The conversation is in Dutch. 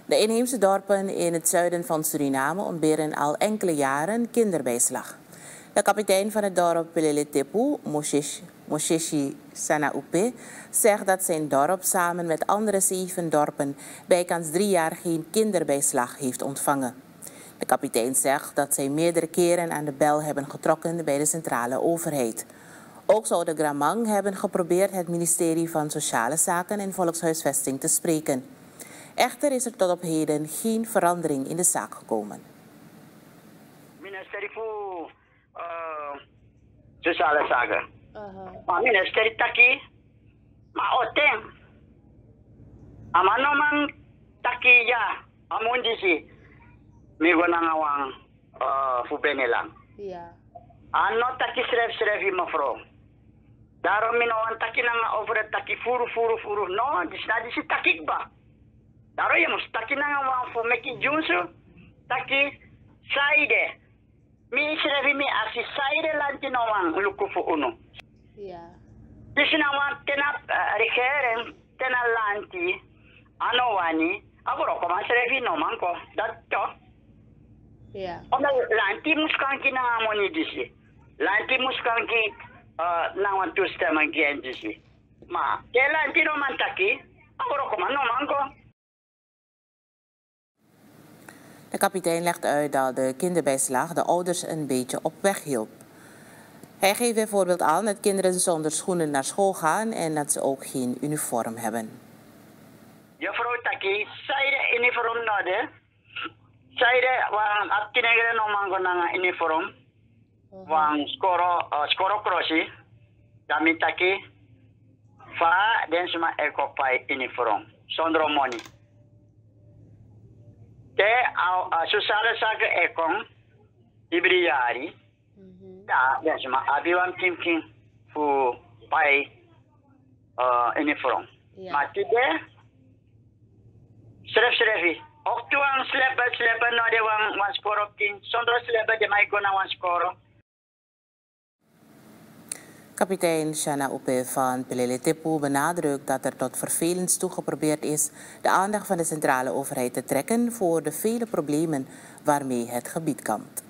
De inheemse dorpen in het zuiden van Suriname ontberen al enkele jaren kinderbijslag. De kapitein van het dorp Pelele Tepu, Mosheshi Sanaupe, zegt dat zijn dorp samen met andere 7 dorpen bijkans 3 jaar geen kinderbijslag heeft ontvangen. De kapitein zegt dat zij meerdere keren aan de bel hebben getrokken bij de centrale overheid. Ook zou de Gramang hebben geprobeerd het ministerie van Sociale Zaken en Volkshuisvesting te spreken. Echter is er tot op heden geen verandering in de zaak gekomen. Ministerie voor Sociale Zaken. Maar ministerie taki, maar oteng. Amanoman taki ja, amundisi. Migonangawang fubenelang. Ja. Ano taki schrijf mevrouw. Daarom minawan taki nang over het taki furu. No, dis taki ba. Daarom je moest taki nang voor meki junsu taki saide. Mi schrijf mi asi saide lanti nawang lukufu uno. Ja. Dus nawan tena regering tena lanti anowani. Agora como schrijf no manko. Dat toch? Ja. Omdat lanti muskanki na amoni disi. Lanti muskanki na wan toestemming geen disi. Maar ke lanti no man taki. Agora como no manko. De kapitein legt uit dat de kinderbijslag de ouders een beetje op weg hielp. Hij geeft bijvoorbeeld aan dat kinderen zonder schoenen naar school gaan en dat ze ook geen uniform hebben. Juffrouw taki, zij uniform node. Zij wang abtinegere no mango na uniform. Wang skoro crossi. Dami taki. Fa den suma ekopai uniform. Sondro money. Te sociale zaken ekong ibriari. Ja, den suma abiwam kim fu pai uniform. Maar tide schrijf. Ook toen aan slepen no de wan skoro king. Zonder slepen de mij gona wan skoro. Kapitein Sanaupe van Pelele Tepu benadrukt dat er tot vervelens toe geprobeerd is de aandacht van de centrale overheid te trekken voor de vele problemen waarmee het gebied kampt.